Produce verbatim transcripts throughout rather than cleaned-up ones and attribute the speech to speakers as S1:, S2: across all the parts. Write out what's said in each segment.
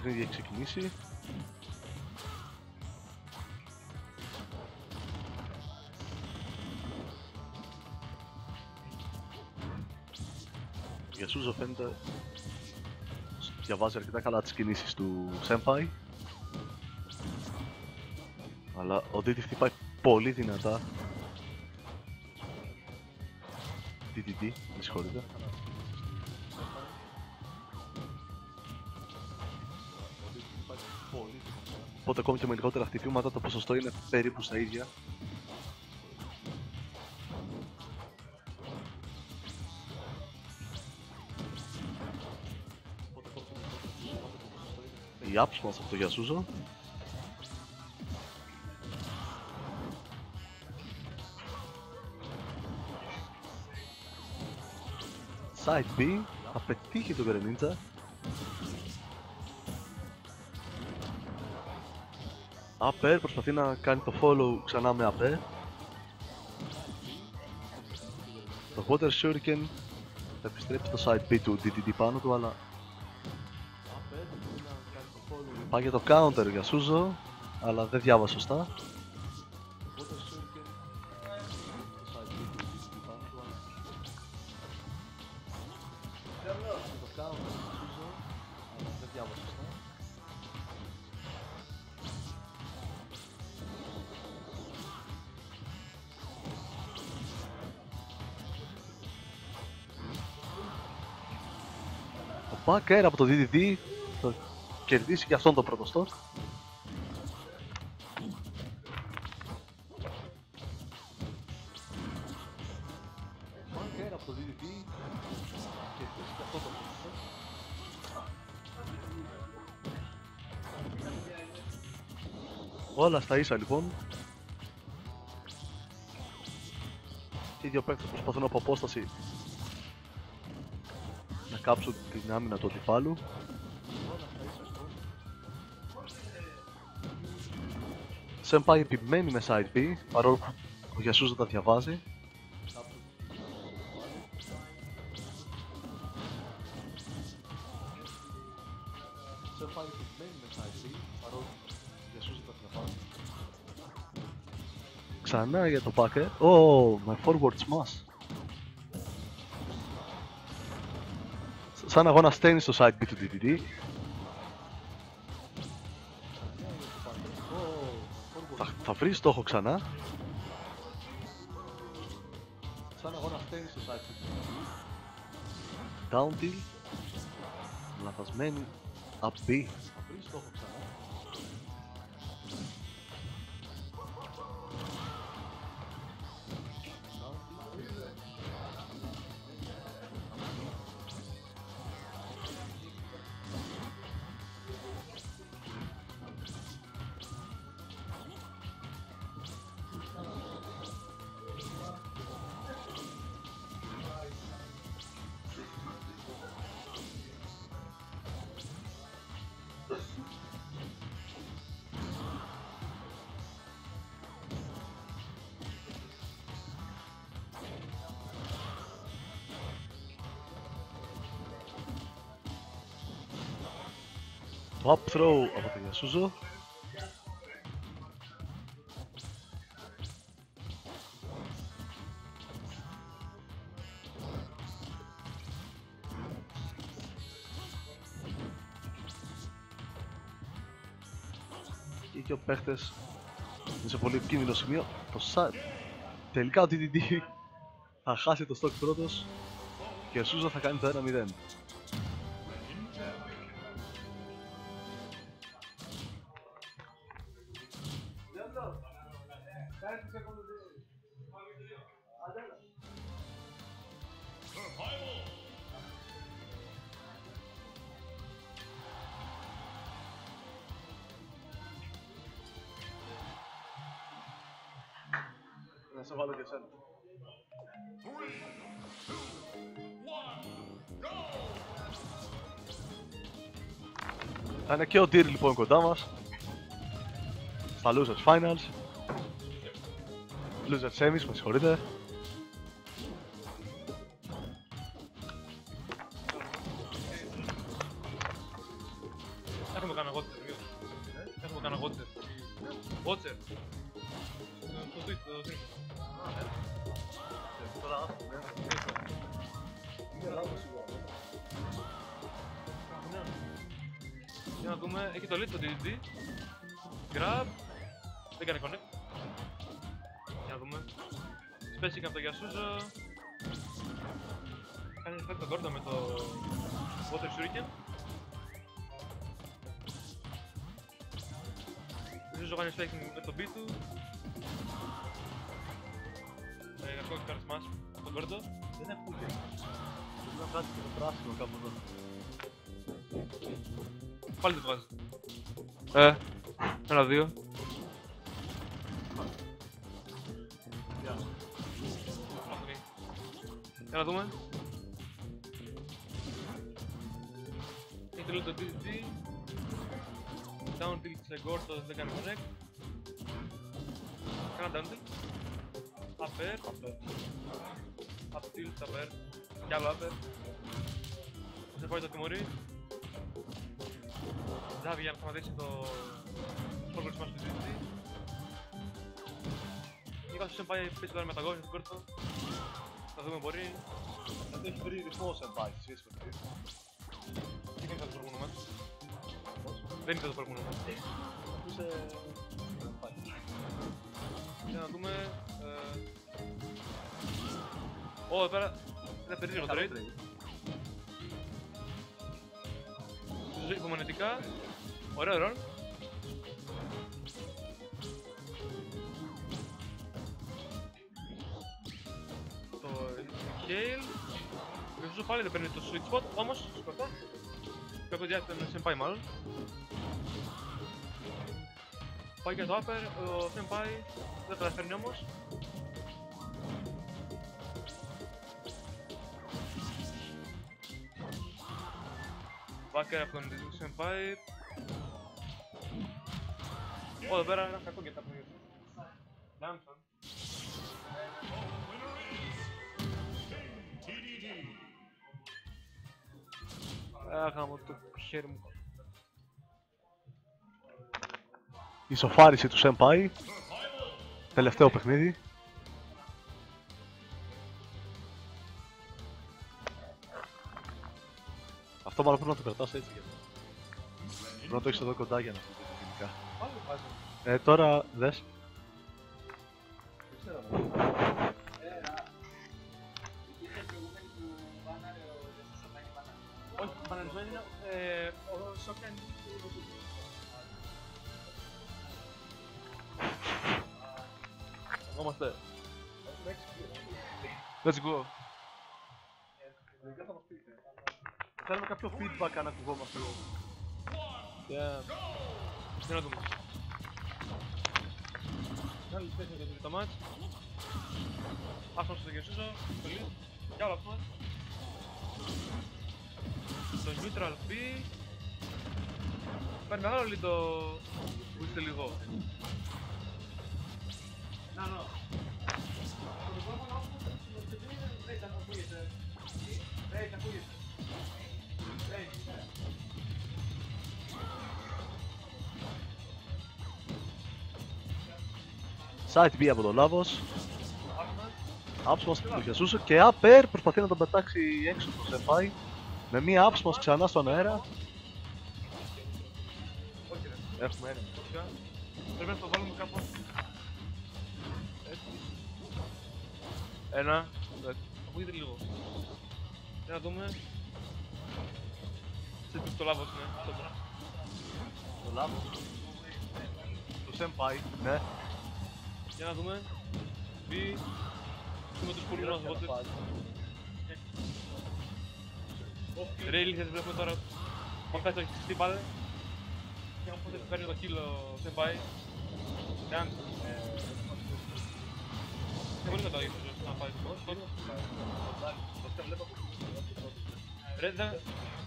S1: παιχνίδι έχει ξεκινήσει. Για Σούζο φαίνεται διαβάζει αρκετά καλά τις κινήσεις του Senpai, αλλά ο ντι ντι χτυπάει πολύ δυνατά. ντι ντι ντι, με συγχωρείτε. Οπότε ακόμη και με λιγότερα χτυπήματα το ποσοστό είναι περίπου στα ίδια. Η άψη μας από το Γιασούζο. Side B, θα πετύχει τον Greninja. Upper, προσπαθεί να κάνει το follow ξανά με upper. Το Water Shuriken θα επιστρέψει στο side B του ντι ντι ντι πάνω του, αλλά πάει για το counter για Σούζο, αλλά δεν διάβασε σωστά. Ο back air από το ντι ντι ντι θα κερδίσει και αυτόν τον πρώτο stock. Back air από το ντι ντι ντι κερδίσει και αυτόν τον πρώτο stock. Όλα στα ίσα λοιπόν. Και οι δύο παίκτες προσπαθούν από απόσταση να κάψουν την άμυνα του αντιπάλου. Senpai επιμένει με side B, παρόλο που ο Γιασούζο τα διαβάζει. Senpai επιμένει με side B, παρόλο που ο Γιασούζο τα διαβάζει. Ξανά για το packer. Oh, my forward smash. Σαν αγώνα στέλνει στο side B του ντι ντι ντι. Θα, θα βρει στόχο ξανά. Σαν αγώνα στέλνει στο side B του ντι ντι ντι. Down tilt. Λαθασμένη up B. Θα βρει στόχο ξανά. Το up throw από τον Γιασούζο. Και εκεί ο παίχτες είναι σε πολύ επικίνδυνο σημείο. Το sa... Τελικά ο ντι ντι ντι θα χάσει το stock πρώτος και ο Γιασούζο θα κάνει το ένα μηδέν. Να σε βάλω και εσένα. Θα είναι και ο Τύρ λοιπόν κοντά μας στα Losers Finals. Losers Semis, με συγχωρείτε.
S2: Έχουμε να δούμε, έχει το lead το ντι ντι ντι. Grab. Δεν κάνει connect. Για να δούμε. Σπέσει και από το Yasuzo. Κάνει effect τον Gordon με το Water Shuriken. Ο Yasuzo κάνει effect με το B του. Ε, κακό και smash τον Gordon.
S1: Δεν έχω ούτε. Πρέπει να βγάζει και το πράσινο κάπου εδώ.
S2: Πάλι το βγάζει. Ε, ένα δύο. Για να δούμε. Έχει το λίγο το ντι ντι ντι. Down tilt σε Gordon, δεν κάνει connect. Κάνα down tilt. Upper. Up tilt, upper. Κι άλλο upper. Δεν πάει το τιμωρεί. Ζάβι για να σταματήσει το forward smash του ντι ντι ντι. Η Yasuzo πάει πίσω τώρα με τα γόρια του Gordon. Θα δούμε μπορεί.
S1: Αυτό έχει βρει ρυθμό σε πάει στη σχέση με αυτό.
S2: Τι κάνει το προηγούμενο μάτς. Δεν είναι το προηγούμενο μάτς.
S1: Αυτό είσαι...
S2: Για να δούμε... Ω, εδώ πέρα είναι περίεργο trade. Υπομονετικά. Ωραίο ρόλ. Το Gale. Ο Yasuzo πάλι δεν παίρνει το sweet spot, όμως σκοτά. Και αυτό διάρκεια τον Senpai μάλλον. Πάει για το upper, ο Senpai δεν τα καταφέρνει όμως. Backer από τον Senpai. Ω, εδώ πέρα είναι κακό για τα παιχνίδια. Λάμψαν. Άγαμο το χέρι μου.
S1: Η σοφάριση του Senpai. Τελευταίο παιχνίδι. Αυτό μάλλον πρέπει να το κρατάς έτσι για αυτό. Πρέπει να το έχεις εδώ κοντά για να το δεις γενικά. Ε, τώρα δες.
S2: Όχι, πανελισμένη είναι ο Σόκεν. Είμαστε. Let's go.
S1: Θέλουμε κάποιο feedback αν ακουγόμαστε.
S2: Yeah. Τι να δούμε. Άλλη θέση για το τρίτο μάτς. Άσπρος στο Yasuzo, στο lead. Κι άλλο αυτό. Το neutral B. Παίρνει μεγάλο lead το που είστε λίγο. Να, να. Το μικρόφωνο όμως δεν θα ακούγεται. Δεν θα ακούγεται.
S1: Side B από τον Λάβος. Άψμας από τον Yasuzo και Upper προσπαθεί να τον πετάξει έξω το Senpai. Με μία άψμας ξανά στον αέρα. Έχουμε ένα.
S2: Πρέπει να το βάλουμε κάπου. Έτσι. Ένα. Ακούγεται λίγο. Για να δούμε. Σε τι το Λάβος είναι.
S1: Το Λάβος. Το Senpai, ναι.
S2: Για να δούμε. B. Και με τους πουλινούς οπότε. Ρέιλι θα βλέπουμε τώρα. Μα φτάσει το χτιστή πάλι. Και οπότε παίρνει το kill ο Senpai. Εάν... Είναι πολύ κατά ίσως να πάει το πρώτο. Ρέντα.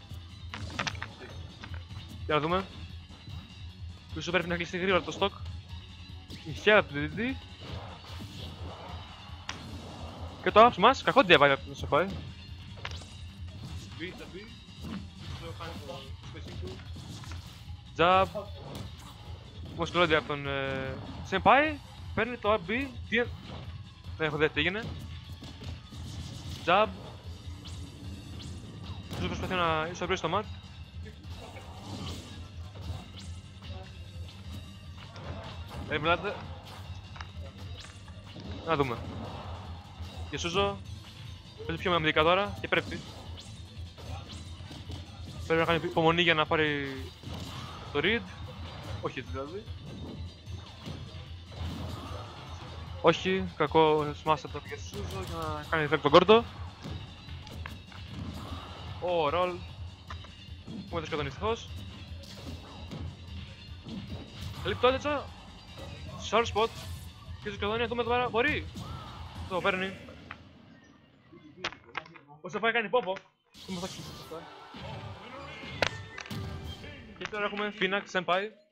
S2: Για να δούμε. Πίσω πρέπει να κλείσει γρήγορα το stock. Η χέρα του ντι ντι ντι. Και το άψ μας, κακό διαβάει από τον Senpai. B, τα B. Το κάνει το σπεσί του. Jab. Όμως το από τον Senpai. Παίρνει το up B. Τι... Δεν έχω δει τι έγινε. Jab. Τους προσπαθεί να ισορροπήσει το mat. Ε, μιλάτε. Να δούμε. Και Σούζο παίζει πιο αμυντικά τώρα και πρέπει. Πρέπει να κάνει υπομονή για να πάρει το read. Όχι έτσι δηλαδή. Όχι, κακό smash από το για Σούζο για να κάνει effect τον κόρτο. Ω, ρολ. Έχουμε το σκοτώνει ευτυχώς. Λεπτότητα. Short spot. Και το σκοτώνει, δούμε τώρα, μπορεί. Το παίρνει. Πώς θα πάει κάνει πόπο. Και τώρα έχουμε Phoenix Senpai.